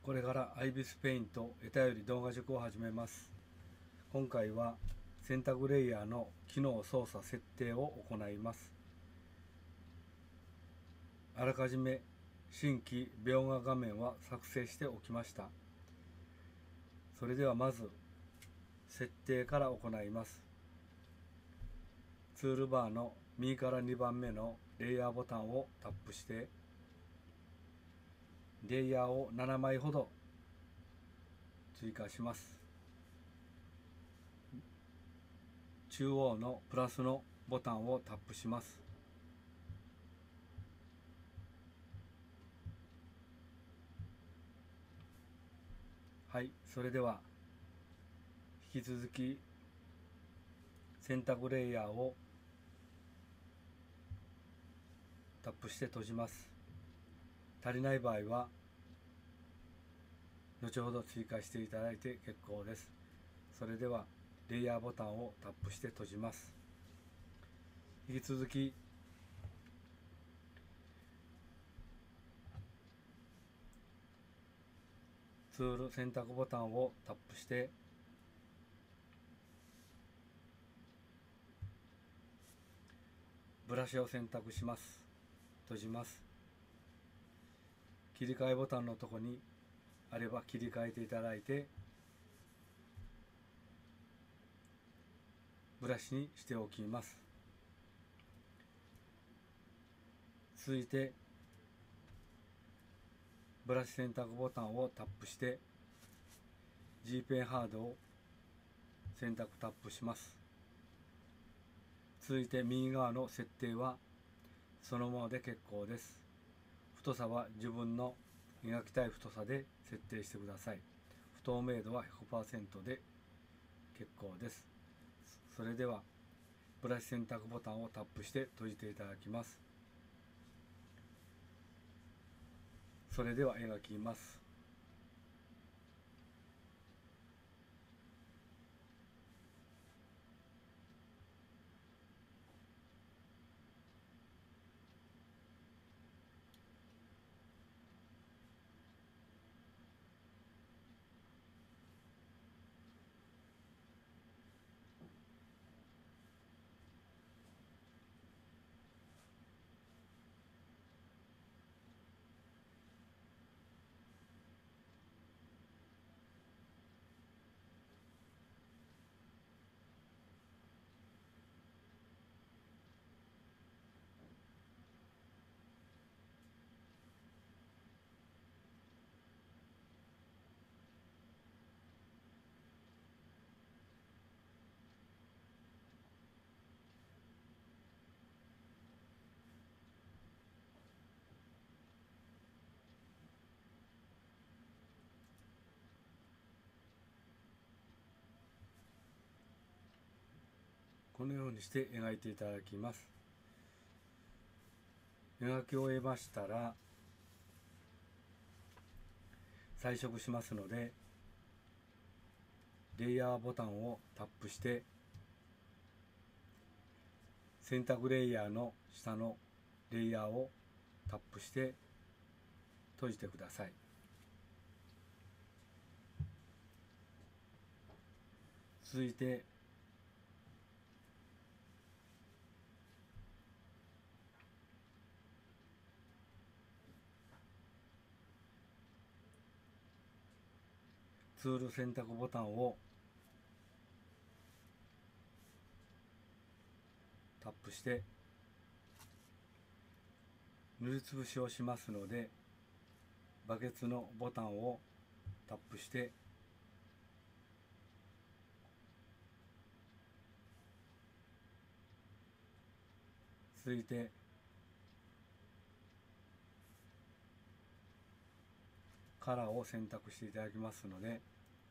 これからアイビスペイントエタより動画塾を始めます。今回は選択レイヤーの機能操作設定を行います。あらかじめ新規描画画面は作成しておきました。それではまず設定から行います。ツールバーの右から2番目のレイヤーボタンをタップしてレイヤーを7枚ほど追加します。中央のプラスのボタンをタップします。はい、それでは引き続き選択レイヤーをタップして閉じます。足りない場合は後ほど追加していただいて結構です。それではレイヤーボタンをタップして閉じます。引き続きツール選択ボタンをタップしてブラシを選択します。閉じます。切り替えボタンのところにあれば切り替えていただいてブラシにしておきます。続いてブラシ選択ボタンをタップして G ペンハードを選択タップします。続いて右側の設定はそのままで結構です。太さは自分の描きたい太さで設定してください。不透明度は 100% で結構です。それではブラシ選択ボタンをタップして閉じていただきます。それでは描きます。このようにして描いていただきます。描き終えましたら彩色しますのでレイヤーボタンをタップして選択レイヤーの下のレイヤーをタップして閉じてください。続いてツール選択ボタンをタップして塗りつぶしをしますのでバケツのボタンをタップして続いてカラーを選択していただきますので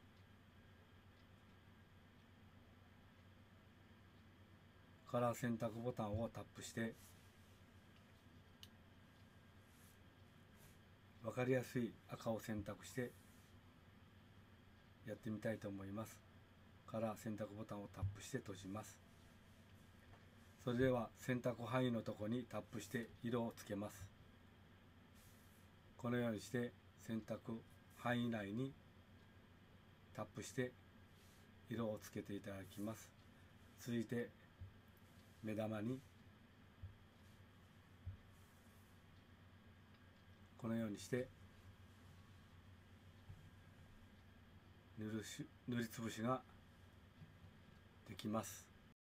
カラー選択ボタンをタップして分かりやすい赤を選択してやってみたいと思います。カラー選択ボタンをタップして閉じます。それでは選択範囲のところにタップして色をつけます。このようにして選択範囲内にタップして色をつけていただきます。続いて目玉にこのようにして塗りつぶしができます。